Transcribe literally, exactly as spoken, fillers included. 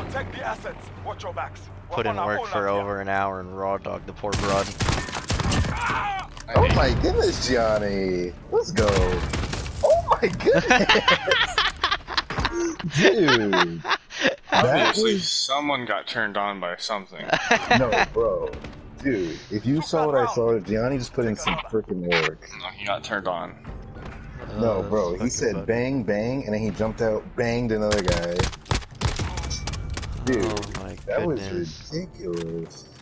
Protect the assets. Watch your backs. Put in work for over an hour and raw dog the poor broad. Oh my goodness, Gianni. Let's go. Oh my goodness. Dude. Obviously, was... someone got turned on by something. No, bro. Dude, if you saw what I saw, Gianni just put in some freaking work. No, he got turned on. No, Uh, bro. He said bang, bang, and then he jumped out, banged another guy. Dude, oh my that goodness. was ridiculous.